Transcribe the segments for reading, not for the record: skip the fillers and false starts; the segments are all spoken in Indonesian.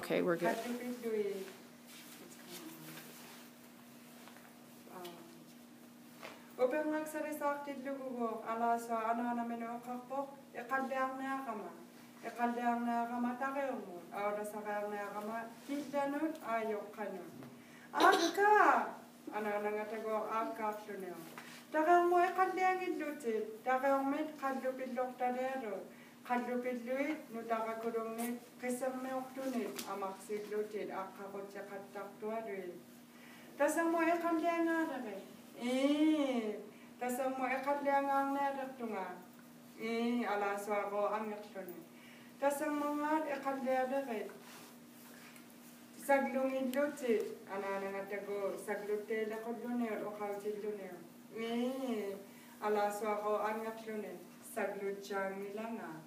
Okay, we're good. Upang nagsarisaktid lugugo, alas ano meno kakpok, ikaldeang na kama. Ikaldeang na kama takil mo. Ahora sa kang na kama, kitlanut ayok kanun. Agka! Ano nga tago agka tunyo. Takang mo ikaldeang idlutit, takang mit kadlupit loktadero. Kadlupit luit, nutaka kurong nit, kisang meok tunit, amak siglutit, akakot sa kataktuarit. Tasang mo ikaldeang nga rin. Tasang mo ikaldeang ang naratunga. Alas ako ang natunga. Tasang mga ikaldeang rin. Saglungin lutit. Ano nga tago, saglutil ako luner o kautil luner. Alas ako ang natunga. Saglut siyang nilanga.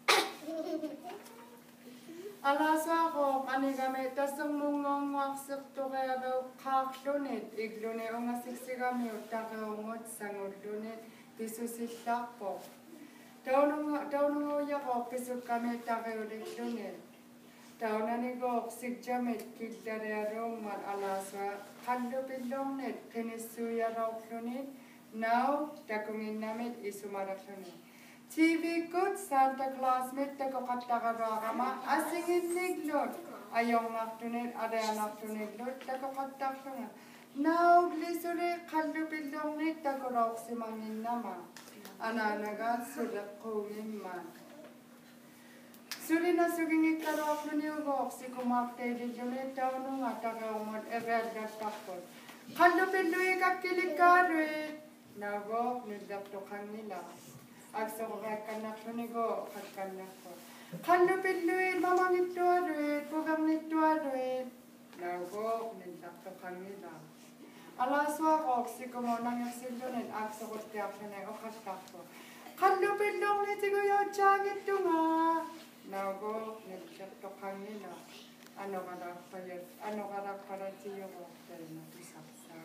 Alas ako, kanigami, tasang mungong waksik to kaya daw kaklunit, iglunit o nga siksigami o takaungot sangot lunit, tisusitak po. Taunong uya ko, pisuk kami takayulik lunit. Taunanigok, sigjamit, kigdarerong mat alaswa, kandupilong nit, kinisuya raw lunit, now, takungin namit, isumarak lunit. TV good Santa Claus mit ko katakaraama asingin niglot ayong naktunit ada naktunit ko kataktunga now glisure kallupilong nit ko raw simangin nama ananaga sudak ko man suri na suging ikarok nuniugo si kumakte dilunit taunong atakaumot ever daktakot kallupilong ikakilikare nago nidaktokan nila Agsa ko kay kanak nigo kat kanak ko. Kanlupit luit mamangit tuaruit, pugang nit tuaruit. Nago nintak to kanila. Alaswa ko si kumo nang yaksildonin agsa ko tiyak na o katak ko. Kanlupit long nit sigo yo changit tunga. Nago nintak to kanila. Ano karak para siyo ko dahil natusaksa.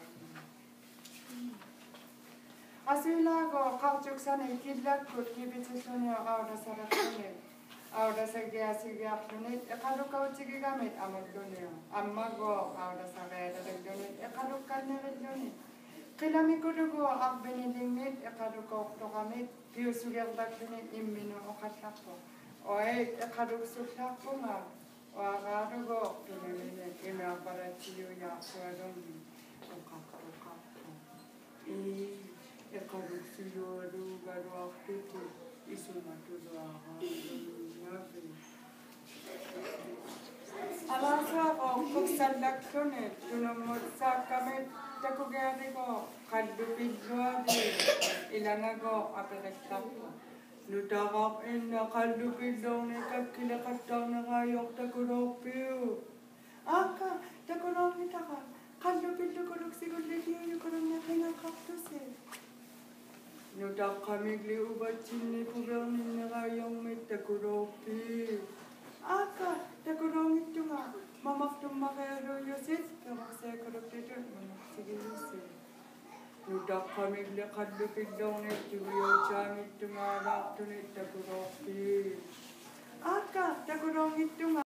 Asila ko kaucuk sana ikidlat kut kibitsunya awda sarakune awda sagya sigya kunit ekadu kaucuk gamit amad dunia amma go awda sagya dunit ekadu kanne dunit kilami kudugo akbenidingit ekadu ko gamit piusugya dunit immino okatako oi ekadu sukako ma wa gadu go dunit ina para tiyo ya suadoni okako Ekarusiyo garu aktitu isumatu doaha nabi. Alasa ko kuksandak tunet tunamot sa kami takugari ko kaldupidwa di ilana ko aperektak ko. Nutakak ina kaldupidong ni kakilakataw na kayok takuropiyo. Aka takurong itaka kaldupidong kurok sigulitiyo yung kurong nakinang kaktus Nutak kami liubat sini kurang ni ngayong may takuropi. Aka, takurong ito nga. Mamak tumakero yosit. Kamak saya kuropi doon. Mamak sige yosit. Nutak kami likadlupid daw na ito. Yojan ito nga. Rakto na takuropi. Aka, takurong ito nga.